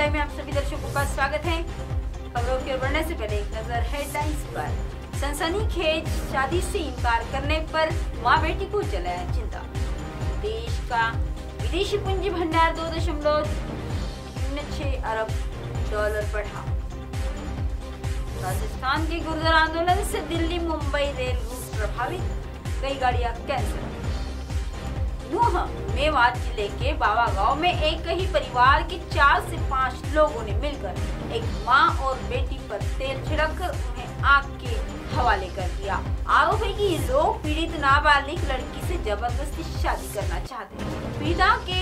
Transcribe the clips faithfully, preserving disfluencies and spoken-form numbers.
Live में आप सभी दर्शकों का स्वागत है। खबरों की ओर बढ़ने से पहले एक नजर हेडलाइंस पर। सनसनीखेज शादी से इनकार करने पर मां बेटी को जलाया जिंदा। देश का विदेशी पूंजी भंडार दो दशमलव शून्य छह अरब डॉलर बढ़ा। राजस्थान के गुर्जर आंदोलन से दिल्ली मुंबई रेल रूट प्रभावित, कई गाड़ियां कैंसिल। नूह मेवात जिले के बाबा गांव में एक ही परिवार के चार से पाँच लोगों ने मिलकर एक मां और बेटी पर तेल छिड़ककर उन्हें आग के हवाले कर दिया। आरोप है कि ये लोग पीड़ित नाबालिग लड़की से जबरदस्ती शादी करना चाहते थे। पीड़िता के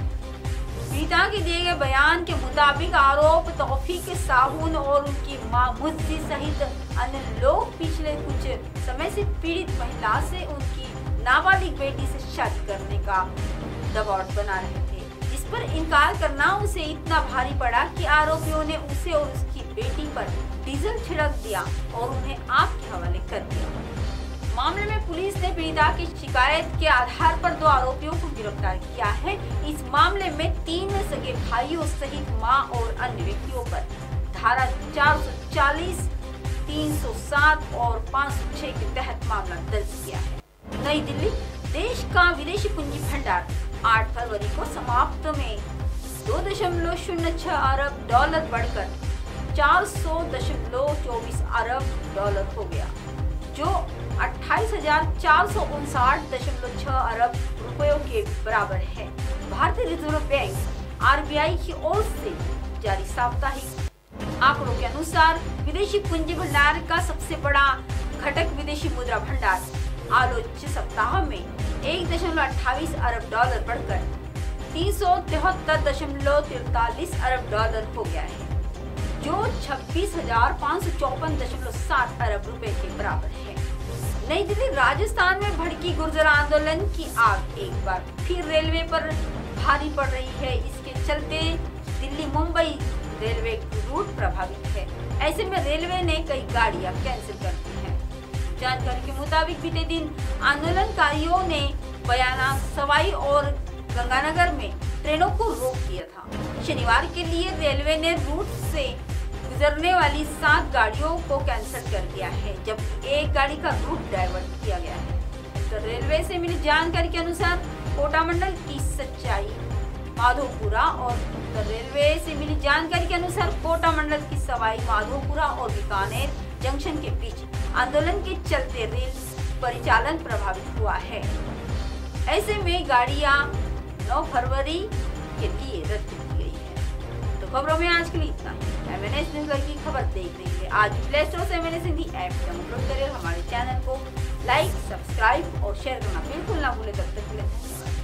पीड़िता के दिए गए बयान के मुताबिक आरोप तौफीक साहून और उनकी मां मुज्जी सहित अन्य लोग पिछले कुछ समय से पीड़ित महिला से उनकी नाबालिग बेटी से शादी करने का दबाव बना रहे थे, जिस पर इनकार करना उसे इतना भारी पड़ा कि आरोपियों ने उसे और उसकी बेटी पर डीजल छिड़क दिया और उन्हें आग के हवाले कर दिया। मामले में पुलिस ने पीड़िता की शिकायत के आधार पर दो आरोपियों को गिरफ्तार किया है। इस मामले में तीन सगे भाइयों सहित मां और अन्य व्यक्तियों पर धारा चार सौ चालीस, तीन सौ सात और पाँच सौ छह के तहत मामला दर्ज किया है। नई दिल्ली। देश का विदेशी पूंजी भंडार आठ फरवरी को समाप्त में दो दशमलव शून्य छह अरब डॉलर बढ़कर चार सौ दशमलव चौबीस अरब डॉलर हो गया, जो अट्ठाईस हजार चार सौ उनसाठ दशमलव छह अरब रुपयों के बराबर है। भारतीय reserve bank R B I की ओर से जारी साप्ताहिक आंकड़ों के अनुसार विदेशी पूंजी भंडार का सबसे बड़ा घटक विदेशी मुद्रा भंडार आलोच्य सप्ताह में एक दशमलव अट्ठाईस अरब डॉलर बढ़कर तीन सौ तिहत्तर दशमलव तिरतालीस अरब डॉलर हो गया है, जो छब्बीस हजार पाँच सौ चौपन दशमलव सात अरब रुपए के बराबर है। नई दिल्ली। राजस्थान में भड़की गुर्जर आंदोलन की आग एक बार फिर रेलवे पर भारी पड़ रही है। इसके चलते दिल्ली मुंबई रेलवे रूट प्रभावित है। ऐसे में रेलवे ने कई गाड़ियां कैंसिल कर दी हैं। जानकारी के मुताबिक बीते दिन आंदोलनकारियों ने बयाना, सवाई और गंगानगर में ट्रेनों को रोक दिया था। शनिवार के लिए रेलवे ने रूट से गुजरने वाली सात गाड़ियों को कैंसिल कर दिया है, जबकि एक गाड़ी का रूट डाइवर्ट किया गया है। तो रेलवे से मिली जानकारी के अनुसार कोटा मंडल की सच्चाई माधोपुरा और उत्तर रेलवे से मिली जानकारी के अनुसार कोटा मंडल की सवाई माधोपुरा और बीकानेर जंक्शन के बीच आंदोलन के चलते रेल परिचालन प्रभावित हुआ है। ऐसे में गाड़ियां नौ फरवरी के लिए रद्द की गई है। तो खबरों में आज के लिए इतना ही। एम एन एस न्यूज़ की खबर देख रही है आज प्ले स्टोर से M N S Hindi app download करें। हमारे चैनल को लाइक, सब्सक्राइब और शेयर करना बिल्कुल ना भूले। तब तक के लिए धन्यवाद।